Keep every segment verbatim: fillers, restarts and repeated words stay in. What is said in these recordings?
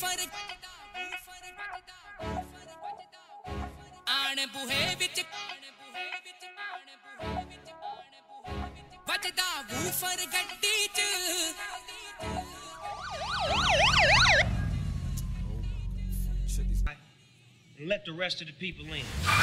आण बुहे विच वजदा वूफर गड्डी च Let the rest of the people in.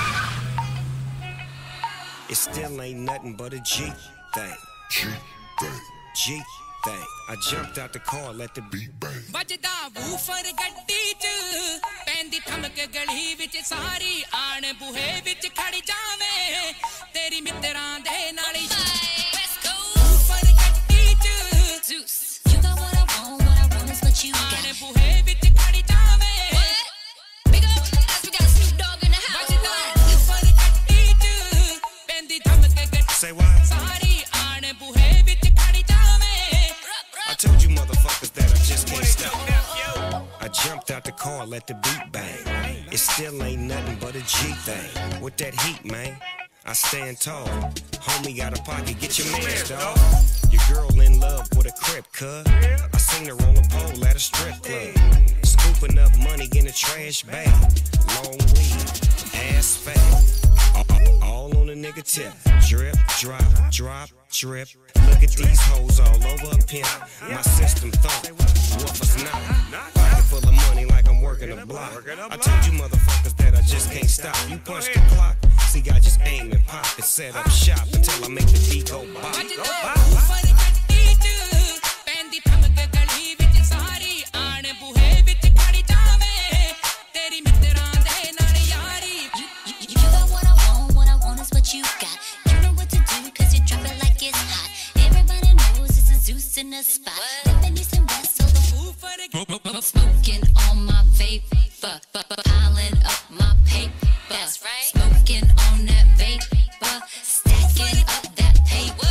It still ain't nothing but a G thing. G thing. G thing. I jumped out the car, let the beat bang. वजदा woofer गड्डी च पैंदी ठमक गली विच सारी आण बुहे विच खड़ जावे तेरी मित्रां दे नाल Let's go वूफर गड्डी च Zeus You got what I want, what I want is what you got. आण बुहे विच खड़ जावे Big up, we got Snoop Dogg in the house. वजदा वूफर गड्डी च पैंदी ठमक गली Say what? सारी आण बुहे विच खड़ जावे I told you motherfuckers that I just can't stop. I jumped out the car, let the beat bang. It still ain't nothing but a G thing. With that heat, man, I stand tall. Homie got a pocket, get your mans, dawg. Your girl in love with a crib, cuz. I seen her on a pole at a strip club. Scooping up money in a trash bag. Long weed, ass fat. All on a nigga tip. Drip, drop, drop, drip. Look at these hoes all over a pimp. My system thought, what was not? Pocket full of money like I'm working a block. I told you motherfuckers that I just can't stop. You punch the clock, see I just aim and pop and set up shop until I make the beat go bop. Woofer गड्डी च पैंदी ठमक गली विच सारी आण बुहे विच खड़ जावे तेरी मित्रां दे नाल यारी You, you, you got what I want, what I want is what you got. You know what to do, cause you drop it like it's hot. Everybody knows it's a Zeus in the spot. Living east and west, so the woofer smoking on my vape, piling up my paper. That's right. Smoking on that vapor, stacking up that paper.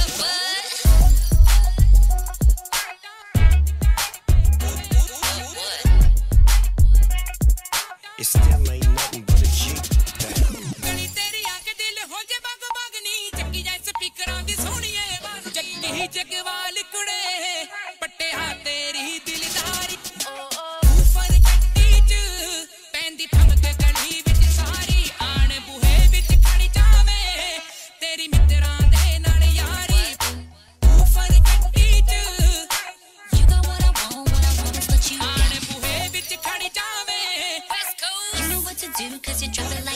It still ain't nothing but a G thing. गली तेरी आके दिल हो जे बाग बागनी चक्की जाए स्पीकरां दी सोहणीए जग्गी जगवाल कुड़े पट्टे हां तेरी दिलदारी वूफर गड्डी च पैंदी ठमक गली विच सारी आण बुहे विच खड़ जावे तेरी मित्रां दे नाल यारी वूफर गड्डी च You got what I want, what I want is what you आण got. बुहे विच खड़ जावे You know what to do, cause you drop it like